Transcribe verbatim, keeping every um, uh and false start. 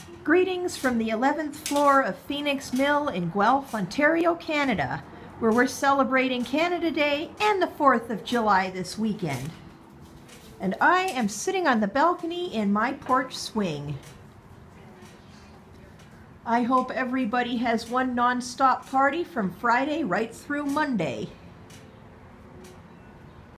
Greetings from the eleventh floor of Phoenix Mill in Guelph, Ontario, Canada, where we're celebrating Canada Day and the fourth of July this weekend. And I am sitting on the balcony in my porch swing. I hope everybody has one non-stop party from Friday right through Monday.